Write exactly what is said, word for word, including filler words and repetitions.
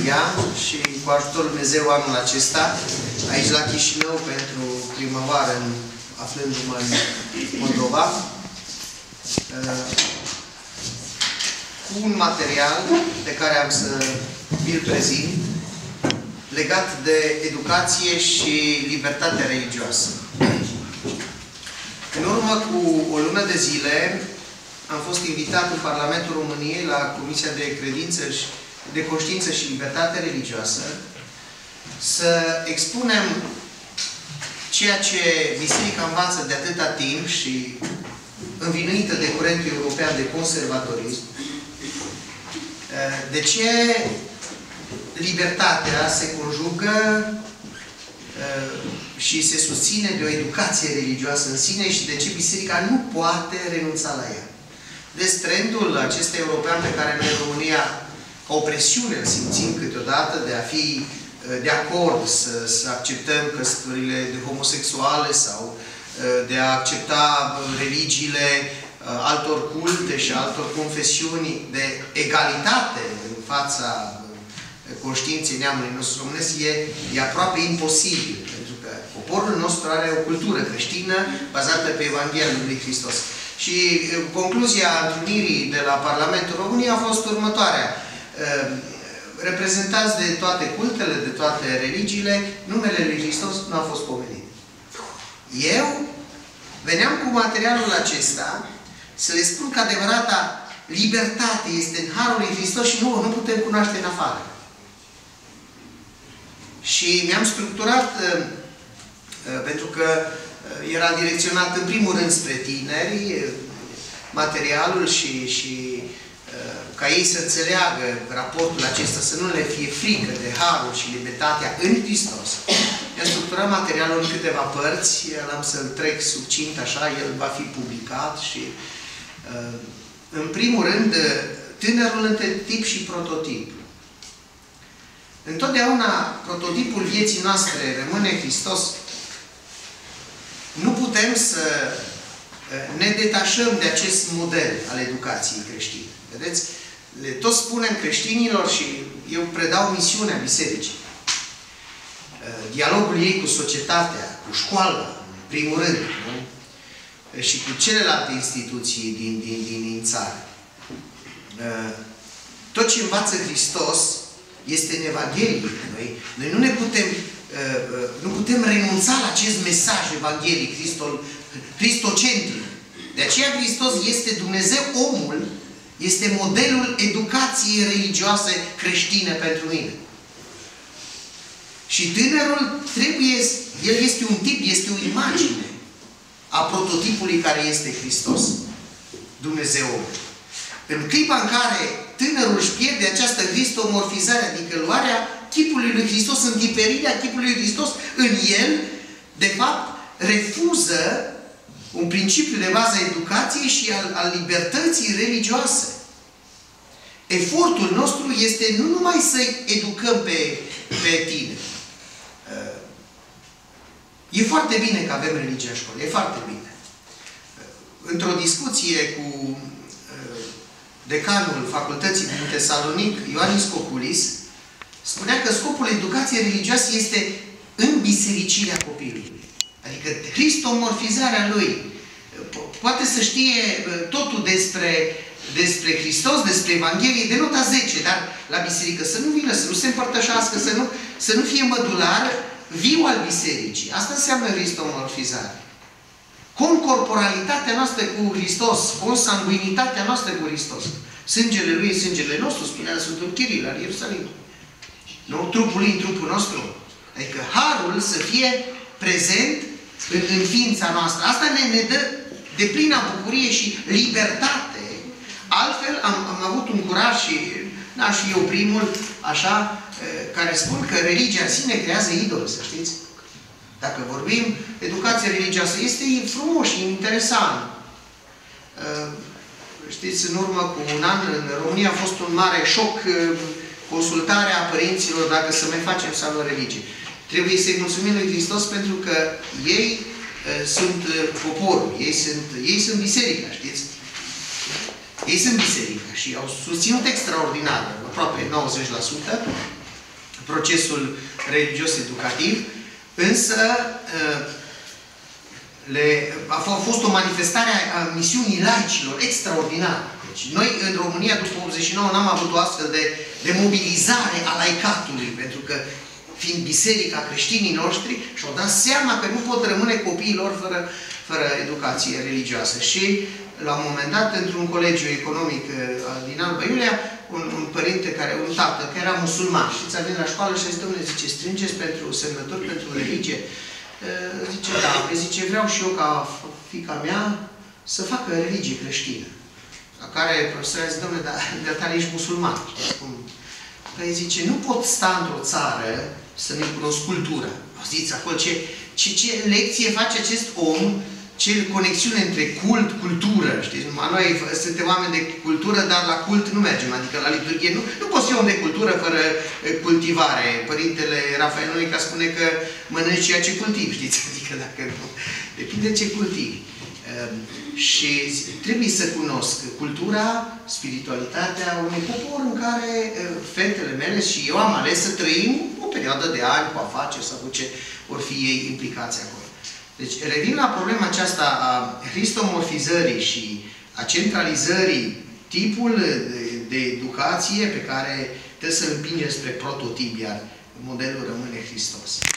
Evanghelia și cu ajutorul Dumnezeu anul acesta, aici la Chișinău, pentru prima oară, aflându-mă în Moldova, cu un material pe care am să vi-l prezint, legat de educație și libertatea religioasă. În urmă cu o lună de zile, am fost invitat în Parlamentul României la Comisia de Credință și de Conștiință și Libertate Religioasă să expunem ceea ce Biserica învață de atâta timp și învinuită de curentul european de conservatorism, de ce libertatea se conjugă și se susține de o educație religioasă în sine și de ce Biserica nu poate renunța la ea. Deci trendul acesta european pe care noi în România, ca o presiune, îl simțim câteodată de a fi de acord să, să acceptăm căsătorile de homosexuale sau de a accepta religiile altor culte și altor confesiuni, de egalitate în fața conștiinței neamului nostru românesc, e, e aproape imposibil. Pentru că poporul nostru are o cultură creștină bazată pe Evanghelia lui Hristos. Și concluzia întrunirii de la Parlamentul României a fost următoarea. Reprezentați de toate cultele, de toate religiile, numele lui Hristos nu a fost pomenit. Eu veneam cu materialul acesta să le spun că adevărata libertate este în Harul lui Hristos și nu, nu putem cunoaște în afară. Și mi-am structurat, uh, uh, pentru că uh, era direcționat în primul rând spre tineri, uh, materialul și, și uh, ca ei să înțeleagă raportul acesta, să nu le fie frică de Harul și libertatea în Hristos. Mi-am structurat materialul în câteva părți, l-am să-l trec succint așa, el va fi publicat și uh, în primul rând, tânărul între tip și prototip. Întotdeauna prototipul vieții noastre rămâne Hristos. Nu putem să ne detașăm de acest model al educației creștine. Vedeți? Le tot spunem creștinilor și eu predau misiunea Bisericii. Dialogul ei cu societatea, cu școala, în primul rând, nu? Și cu celelalte instituții din, din, din, din țară. Tot ce învață Hristos este în Evanghelie. Noi, noi nu ne putem, nu putem renunța la acest mesaj evanghelic cristocentric. De aceea Hristos este Dumnezeu, omul, este modelul educației religioase creștine pentru mine. Și tânărul trebuie, el este un tip, este o imagine a prototipului care este Hristos, Dumnezeu. În clipa în care tânărul își pierde această cristomorfizare, adică luarea chipului lui Hristos, întiperirea chipului lui Hristos în el, de fapt, refuză un principiu de bază a educației și al, al libertății religioase. Efortul nostru este nu numai să educăm pe, pe tine. E foarte bine că avem religia în școală, e foarte bine. Într-o discuție cu decanul facultății din Tesalonic, Ioanis Coculis, spunea că scopul educației religioase este înbisericirea copilului. Adică cristomorfizarea lui. Poate să știe totul despre, despre Hristos, despre Evanghelie, de nota zece, dar la biserică să nu vină, să nu se împărtășească, să nu, să nu fie mădular viu al bisericii. Asta înseamnă cristomorfizare. Concorporalitatea noastră cu Hristos, consanguinitatea noastră cu Hristos. Sângele Lui e sângele nostru, spunea Sfântul Chiril la Ierusalim. Nu? Trupul Lui în trupul nostru. Adică Harul să fie prezent în, în ființa noastră. Asta ne, ne dă deplină bucurie și libertate. Altfel am, am avut un curaj și n-aș fi eu primul, așa, care spun că religia în sine creează idoli, să știți. Dacă vorbim, educația religioasă este frumos și interesant. Știți, în urmă cu un an, în România a fost un mare șoc consultarea părinților dacă să mai facem sau nu religie. Trebuie să-i mulțumim lui Hristos pentru că ei sunt poporul, ei sunt, ei sunt biserica, știți? Ei sunt biserica și au susținut extraordinar, aproape nouăzeci la sută, procesul religios-educativ, însă le, a fost o manifestare a misiunii laicilor extraordinară. Deci, noi, în România, după optzeci și nouă, n-am avut o astfel de, de mobilizare a laicatului, pentru că, fiind biserica, creștinii noștri și-au dat seama că nu pot rămâne copiii lor fără, fără educație religioasă. Și, la un moment dat, într-un colegiu economic din Alba Iulia, un, un părinte, care, un tată, care era musulman, știți, a venit la școală și a zis, domnule, zice, strângeți pentru semnături, pentru religie. Zice, da, zice, vreau și eu ca fiica mea să facă religie creștină. La care profesorul zice, domnule, dar de tale ești musulman. Păi zice, nu pot sta într-o țară să nu cunosc cultura. Zice, acolo ce, ce, ce lecție face acest om, ce conexiune între cult, cultură, știți? Noi suntem oameni de cultură, dar la cult nu mergem, adică la liturghie nu, nu poți fi om de cultură fără cultivare. Părintele Rafael Noica spune că mănânci ceea ce cultivi, știți? Adică dacă nu, depinde ce cultivi. Și trebuie să cunosc cultura, spiritualitatea unui popor în care fetele mele și eu am ales să trăim o perioadă de ani cu afaceri sau cu ce vor fi ei implicați acolo. Deci, revin la problema aceasta a hristomorfizării și a centralizării, tipul de, de educație pe care trebuie să îl împingem spre prototip, iar modelul rămâne Hristos.